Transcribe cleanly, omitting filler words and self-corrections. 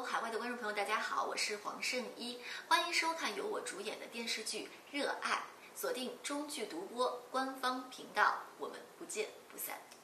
海外的观众朋友，大家好，我是黄圣依，欢迎收看由我主演的电视剧《热爱》，锁定中剧独播官方频道，我们不见不散。